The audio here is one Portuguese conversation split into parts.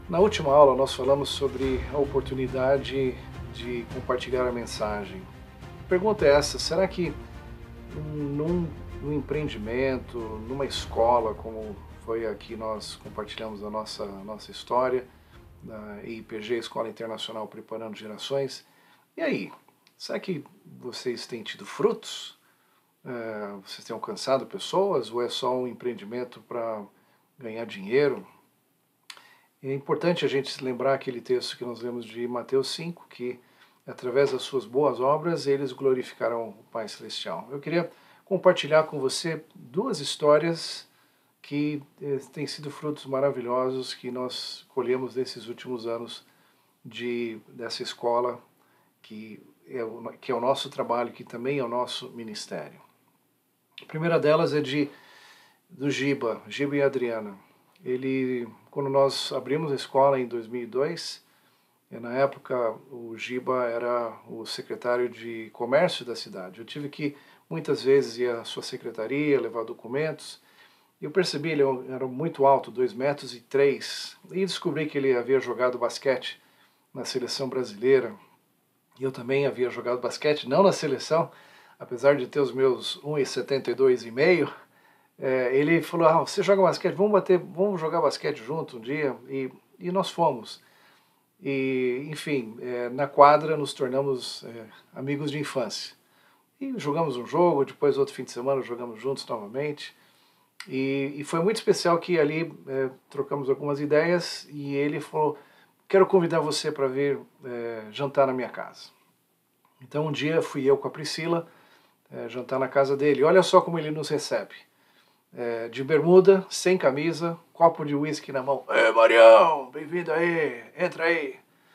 Na última aula nós falamos sobre a oportunidade de compartilhar a mensagem. A pergunta é essa: será que num empreendimento, numa escola, como foi aqui nós compartilhamos a nossa história, da IPG, Escola Internacional Preparando Gerações, e aí, será que vocês têm tido frutos? Vocês têm alcançado pessoas ou é só um empreendimento para ganhar dinheiro? É importante a gente lembrar aquele texto que nós lemos de Mateus 5, que através das suas boas obras eles glorificarão o Pai Celestial. Eu queria compartilhar com você duas histórias que têm sido frutos maravilhosos que nós colhemos nesses últimos anos dessa escola, que é o nosso trabalho, que também é o nosso ministério. A primeira delas é do Giba e Adriana. Quando nós abrimos a escola em 2002, na época o Giba era o secretário de comércio da cidade. Eu tive que muitas vezes ir à sua secretaria, levar documentos. E eu percebi, ele era muito alto, 2,3 m, e descobri que ele havia jogado basquete na seleção brasileira. E eu também havia jogado basquete, não na seleção, apesar de ter os meus 1,72 m. Ele falou: você joga basquete, vamos jogar basquete junto um dia, e nós fomos. E, enfim, na quadra nos tornamos amigos de infância. E jogamos um jogo, depois outro fim de semana jogamos juntos novamente. E foi muito especial que ali trocamos algumas ideias e ele falou: quero convidar você para vir jantar na minha casa. Então um dia fui eu com a Priscila jantar na casa dele. Olha só como ele nos recebe. De bermuda, sem camisa, copo de uísque na mão. Ei, Marião, bem-vindo aí, entra aí.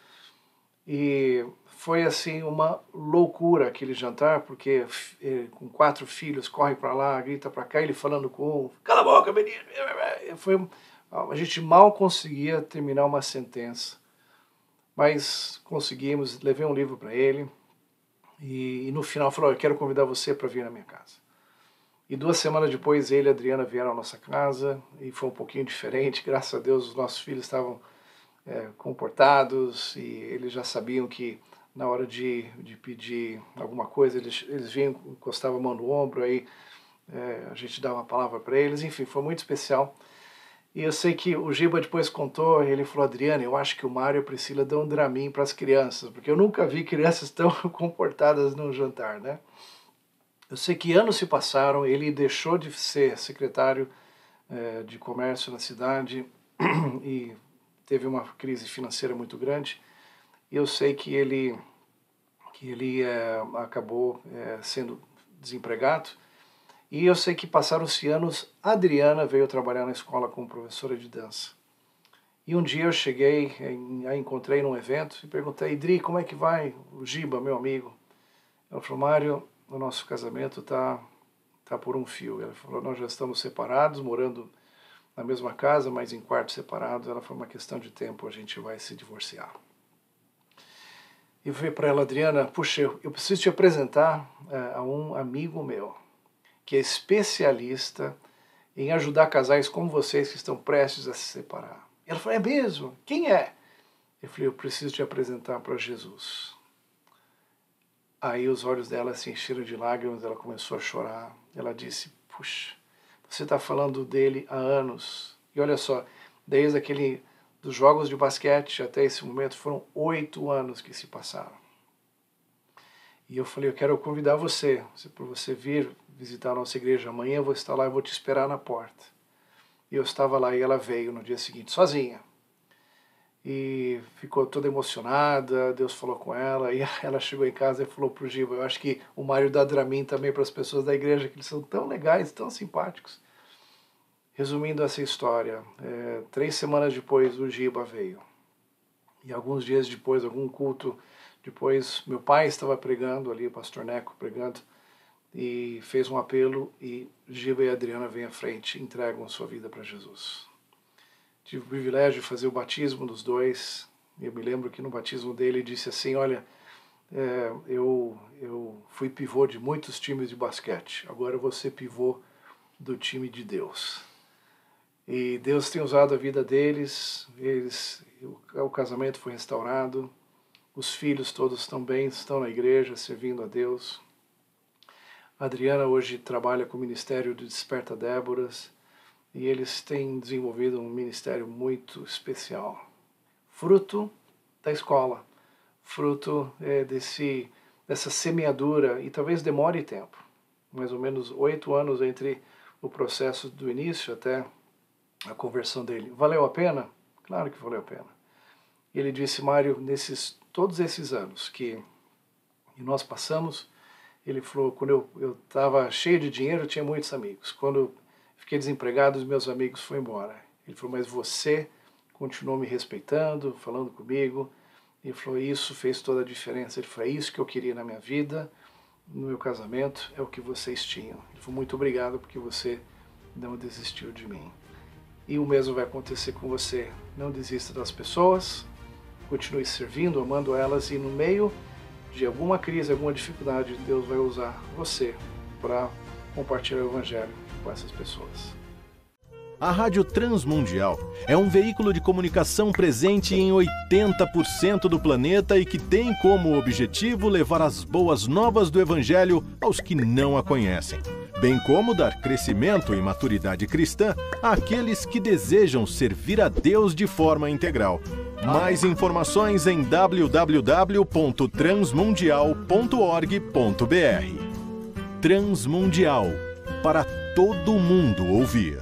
E foi assim uma loucura aquele jantar, porque com 4 filhos, corre para lá, grita para cá, ele falando com um: cala a boca, menino. A gente mal conseguia terminar uma sentença, mas conseguimos. Levei um livro para ele e no final falou: eu quero convidar você para vir na minha casa. E 2 semanas depois ele e a Adriana vieram à nossa casa e foi um pouquinho diferente. Graças a Deus os nossos filhos estavam comportados e eles já sabiam que na hora de pedir alguma coisa eles vinham, encostavam a mão no ombro, aí a gente dava uma palavra para eles. Enfim, foi muito especial. E eu sei que o Giba depois contou, ele falou: Adriana, eu acho que o Mário e a Priscila dão um Dramin para as crianças, porque eu nunca vi crianças tão comportadas num jantar, né? Eu sei que anos se passaram, ele deixou de ser secretário de comércio na cidade e teve uma crise financeira muito grande. E eu sei que ele acabou sendo desempregado. E eu sei que passaram-se anos, a Adriana veio trabalhar na escola como professora de dança. E um dia eu cheguei, a encontrei num evento e perguntei: Dri, como é que vai o Giba, meu amigo? Ela falou: Mário, o nosso casamento tá por um fio. Ela falou: nós já estamos separados, morando na mesma casa, mas em quartos separados. Ela falou: uma questão de tempo, a gente vai se divorciar. E eu falei para ela: Adriana, puxa, eu preciso te apresentar a um amigo meu, que é especialista em ajudar casais como vocês que estão prestes a se separar. Ela falou: é mesmo? Quem é? Eu falei: eu preciso te apresentar para Jesus. Aí os olhos dela se encheram de lágrimas, ela começou a chorar. Ela disse: puxa, você está falando dele há anos. E olha só, desde dos jogos de basquete até esse momento foram 8 anos que se passaram. E eu falei: eu quero convidar você para você vir visitar a nossa igreja. Amanhã eu vou estar lá e vou te esperar na porta. E eu estava lá e ela veio no dia seguinte, sozinha. E ficou toda emocionada, Deus falou com ela, e ela chegou em casa e falou pro Giba: eu acho que o Mário dá Dramin também para as pessoas da igreja, que eles são tão legais, tão simpáticos. Resumindo essa história, 3 semanas depois o Giba veio. E alguns dias depois, algum culto depois, meu pai estava pregando ali, o pastor Neco pregando, e fez um apelo, e Giba e Adriana vêm à frente e entregam a sua vida para Jesus. Tive o privilégio de fazer o batismo dos dois. Eu me lembro que no batismo dele ele disse assim: olha, eu fui pivô de muitos times de basquete, agora eu vou ser pivô do time de Deus. E Deus tem usado a vida deles, o casamento foi restaurado, os filhos todos estão bem, estão na igreja, servindo a Deus. A Adriana hoje trabalha com o Ministério do Desperta Déboras e eles têm desenvolvido um ministério muito especial. Fruto da escola, fruto dessa semeadura, e talvez demore tempo, mais ou menos 8 anos entre o processo do início até a conversão dele. Valeu a pena? Claro que valeu a pena. Ele disse, Mário, todos esses anos que nós passamos, ele falou, quando eu estava cheio de dinheiro, eu tinha muitos amigos. Quando eu fiquei desempregado, os meus amigos foram embora. Ele falou, mas você continuou me respeitando, falando comigo. Ele falou, isso fez toda a diferença. Ele falou, é isso que eu queria na minha vida, no meu casamento, é o que vocês tinham. Ele falou, muito obrigado porque você não desistiu de mim. E o mesmo vai acontecer com você. Não desista das pessoas, continue servindo, amando elas, e no meio de alguma crise, alguma dificuldade, Deus vai usar você para compartilhar o Evangelho com essas pessoas. A Rádio Transmundial é um veículo de comunicação presente em 80% do planeta e que tem como objetivo levar as boas novas do Evangelho aos que não a conhecem, bem como dar crescimento e maturidade cristã àqueles que desejam servir a Deus de forma integral. Mais informações em www.transmundial.org.br. Transmundial, para todo mundo ouvir.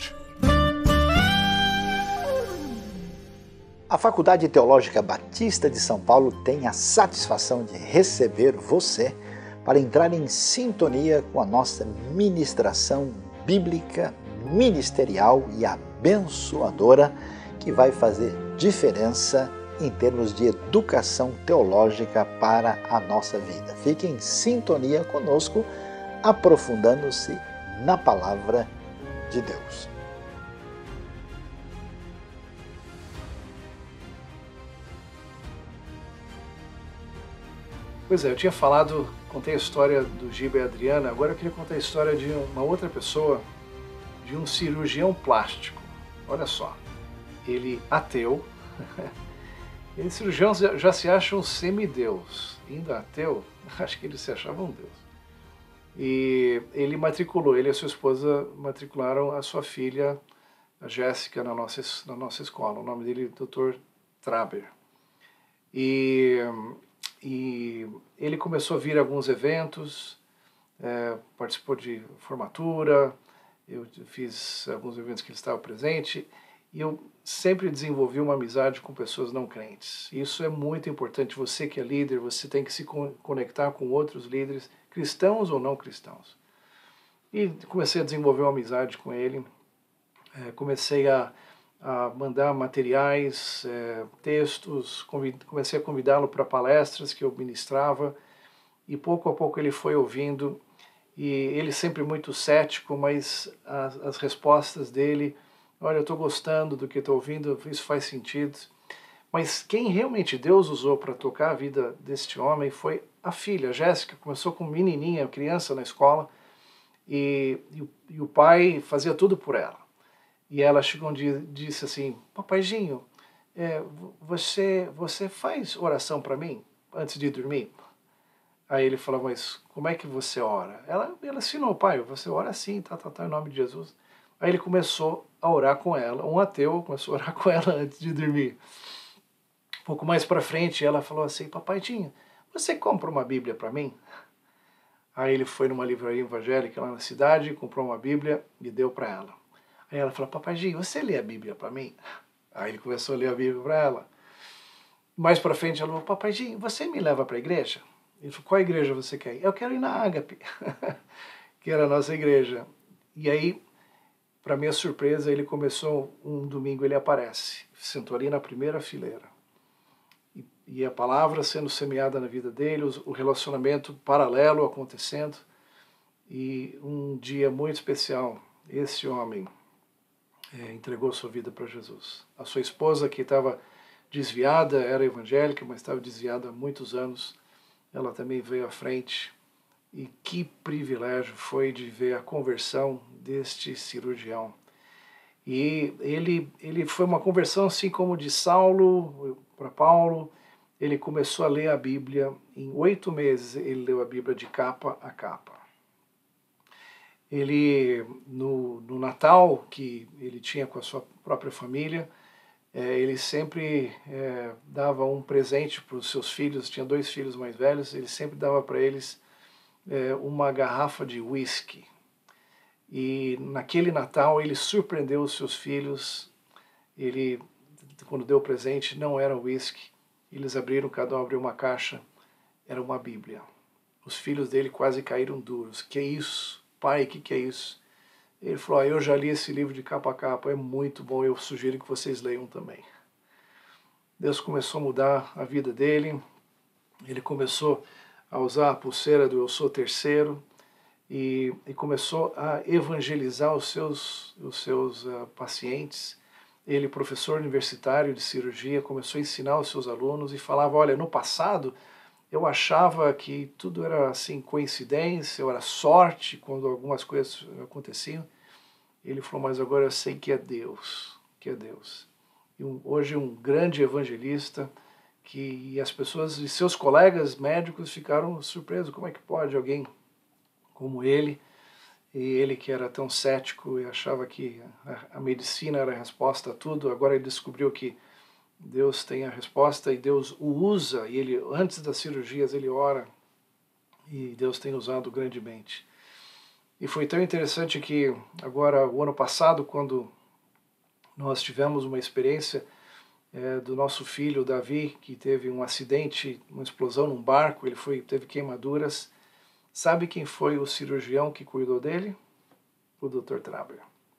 A Faculdade Teológica Batista de São Paulo tem a satisfação de receber você para entrar em sintonia com a nossa ministração bíblica, ministerial e abençoadora, que vai fazer diferença em termos de educação teológica para a nossa vida. Fique em sintonia conosco, aprofundando-se na palavra de Deus. Pois é, eu tinha contei a história do Giba e a Adriana, agora eu queria contar a história de uma outra pessoa, de um cirurgião plástico. Olha só, ele ateu, ele cirurgião já se acha um semideus, ainda ateu, acho que ele se achava um deus. E ele ele e a sua esposa matricularam a sua filha, a Jéssica, na nossa escola. O nome dele é Dr. Traber. E ele começou a vir a alguns eventos, participou de formatura, eu fiz alguns eventos que ele estava presente, e eu sempre desenvolvi uma amizade com pessoas não crentes. Isso é muito importante. Você que é líder, você tem que se conectar com outros líderes, cristãos ou não cristãos. E comecei a desenvolver uma amizade com ele, comecei a mandar materiais, textos, comecei a convidá-lo para palestras que eu ministrava, e pouco a pouco ele foi ouvindo, e ele sempre muito cético, mas as respostas dele, olha, eu estou gostando do que estou ouvindo, isso faz sentido. Mas quem realmente Deus usou para tocar a vida deste homem foi a filha, a Jéssica. Começou com menininha, criança na escola, e o pai fazia tudo por ela. E ela chegou um dia e disse assim, papaizinho, você faz oração para mim antes de dormir? Aí ele falou, mas como é que você ora? Ela ensinou, pai, você ora assim, em nome de Jesus. Aí ele começou a orar com ela, um ateu começou a orar com ela antes de dormir. Um pouco mais para frente ela falou assim, papaizinho, você compra uma Bíblia para mim? Aí ele foi numa livraria evangélica lá na cidade, comprou uma Bíblia e deu para ela. Aí ela falou, papaizinho, você lê a Bíblia para mim? Aí ele começou a ler a Bíblia para ela. Mais para frente ela falou, papaizinho, você me leva para a igreja? Ele falou, qual igreja você quer ir? Eu quero ir na Ágape, que era a nossa igreja. E aí, para minha surpresa, ele começou, um domingo ele aparece, sentou ali na primeira fileira. E a palavra sendo semeada na vida dele, o relacionamento paralelo acontecendo. E um dia muito especial, esse homem entregou sua vida para Jesus. A sua esposa, que estava desviada, era evangélica, mas estava desviada há muitos anos, ela também veio à frente. E que privilégio foi de ver a conversão deste cirurgião. E ele foi uma conversão assim como de Saulo para Paulo. Ele começou a ler a Bíblia, em 8 meses ele leu a Bíblia de capa a capa. Ele, no Natal, que ele tinha com a sua própria família, ele sempre dava um presente para os seus filhos, tinha 2 filhos mais velhos, ele sempre dava para eles uma garrafa de whisky. E naquele Natal ele surpreendeu os seus filhos, quando deu o presente, não era whisky, eles abriram, cada um abriu uma caixa, era uma Bíblia. Os filhos dele quase caíram duros. Que é isso? Pai, que é isso? Ele falou, eu já li esse livro de capa a capa, é muito bom, eu sugiro que vocês leiam também. Deus começou a mudar a vida dele, ele começou a usar a pulseira do Eu Sou Terceiro e começou a evangelizar os seus pacientes. Ele, professor universitário de cirurgia, começou a ensinar os seus alunos e falava, olha, no passado eu achava que tudo era assim coincidência, ou era sorte quando algumas coisas aconteciam. Ele falou, mas agora eu sei que é Deus, que é Deus. E hoje um grande evangelista, e as pessoas e seus colegas médicos ficaram surpresos, como é que pode alguém como ele, e ele que era tão cético e achava que a medicina era a resposta a tudo, agora ele descobriu que Deus tem a resposta e Deus o usa, e ele, antes das cirurgias, ele ora, e Deus tem usado grandemente. E foi tão interessante que agora, o ano passado, quando nós tivemos uma experiência do nosso filho Davi, que teve um acidente, uma explosão num barco, ele teve queimaduras, sabe quem foi o cirurgião que cuidou dele? O Dr. Traber.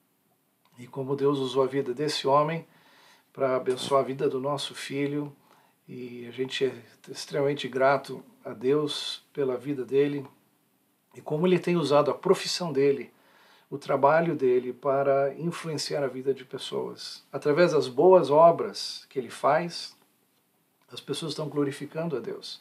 E como Deus usou a vida desse homem para abençoar a vida do nosso filho, e a gente é extremamente grato a Deus pela vida dele, e como ele tem usado a profissão dele, o trabalho dele para influenciar a vida de pessoas. Através das boas obras que ele faz, as pessoas estão glorificando a Deus.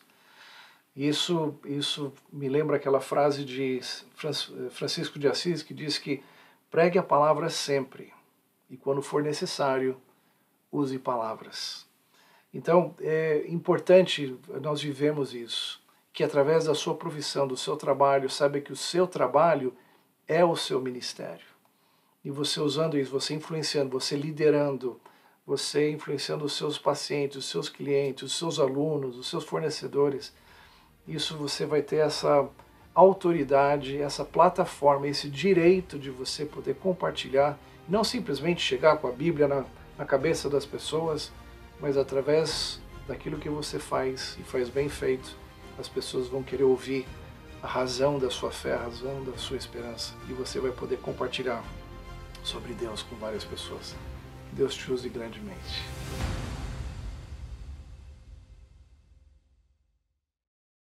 Isso me lembra aquela frase de Francisco de Assis, que diz que pregue a palavra sempre, e quando for necessário, use palavras. Então, é importante nós vivemos isso, que através da sua profissão, do seu trabalho, saiba que o seu trabalho é o seu ministério. E você usando isso, você influenciando, você liderando, você influenciando os seus pacientes, os seus clientes, os seus alunos, os seus fornecedores, isso você vai ter essa autoridade, essa plataforma, esse direito de você poder compartilhar, não simplesmente chegar com a Bíblia na cabeça das pessoas, mas através daquilo que você faz, e faz bem feito, as pessoas vão querer ouvir a razão da sua fé, a razão da sua esperança, e você vai poder compartilhar sobre Deus com várias pessoas. Deus te use grandemente.